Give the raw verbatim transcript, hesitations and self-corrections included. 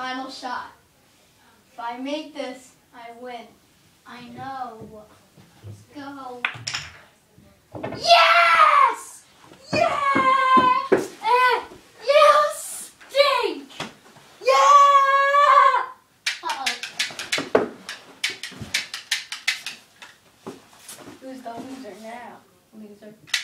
final shot. If I make this, I win. I know. Let's go. Yes! Yeah! Eh, you stink! Yeah! Uh-oh. Who's the loser now? Loser.